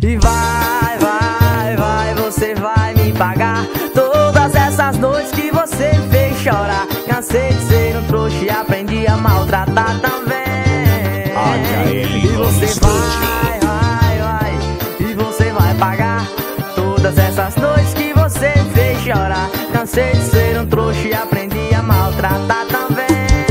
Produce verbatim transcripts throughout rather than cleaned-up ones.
E vai, vai, vai, você vai me pagar todas essas noites que você me fez chorar. Cansei de ser um trouxa e aprendi a maltratar também. E você vai, vai, vai, e você vai pagar todas essas noites que você me fez chorar. Cansei de ser um trouxa e aprendi a maltratar também.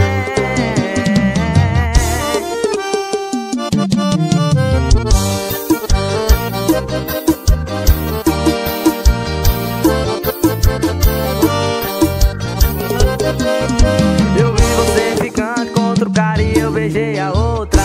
Eu vi você ficando com outro cara e eu beijei a outra.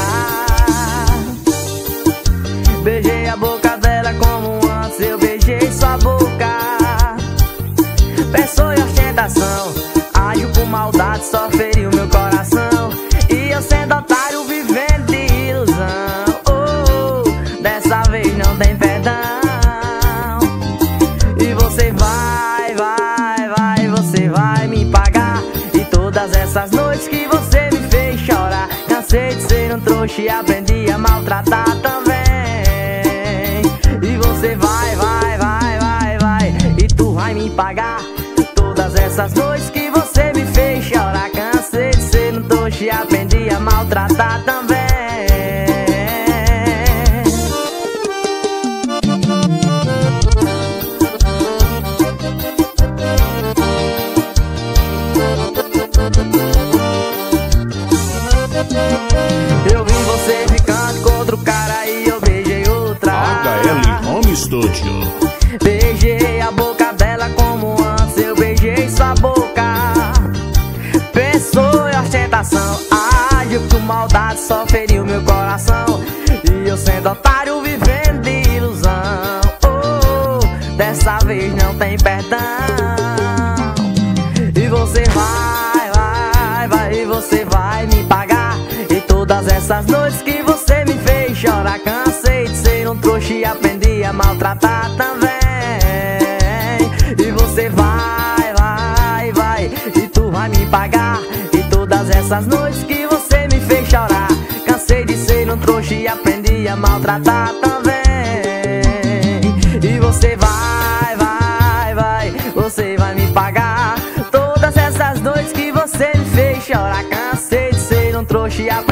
Beijei a boca dela como antes eu beijei sua boca. Pensou em ostentação, agiu com maldade, só feriu meu coração. E eu sendo otário vivendo de ilusão. Oh, oh, dessa vez não tem perdão. E você vai, vai, vai, você vai me pagar. E todas essas noites que você me fez chorar. Cansei de ser um trouxa e aprendi a maltratar também. E você vai, vai, vai, vai, vai, e tu vai me pagar todas essas noites que você me fez chorar. Cansei de ser um trouxa e aprendi a maltratar também. Eu vi você ficando com outro cara e eu beijei outra. H L Home Studio. Beijei a boca dela como antes eu beijei sua boca. Pensou em ostentação, agiu com maldade, só feriu meu coração. E eu sendo otário vivendo de ilusão. Oh, oh, dessa vez não tem perdão. E você vai, vai, vai, e você vai me pagar. E todas essas noites que você me fez chorar. Cansei de ser um trouxa e aprendi a maltratar também. E você vai, vai, vai, e tu vai me pagar. E todas essas noites que você me fez chorar. Cansei de ser um trouxa e aprendi a maltratar também. E você vai, vai, vai, você vai me pagar todas essas noites que você me fez chorar. Cansei de ser um trouxa e aprendi